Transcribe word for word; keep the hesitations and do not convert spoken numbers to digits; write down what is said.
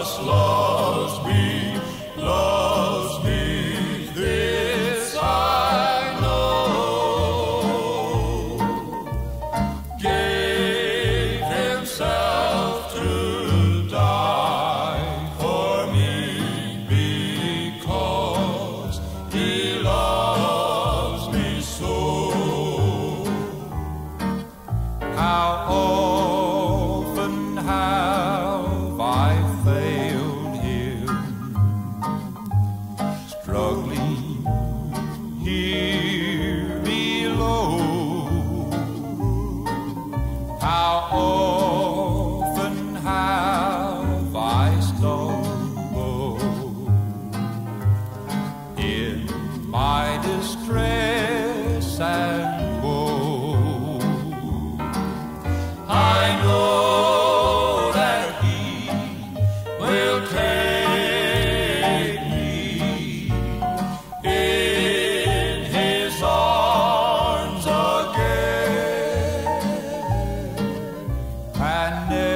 loves me, loves me, this I know. Gave himself to die for me because he loves me so. How often have I failed him, struggling here below. How often have I stumbled in my distress and woe. I know that he will take me in his arms again and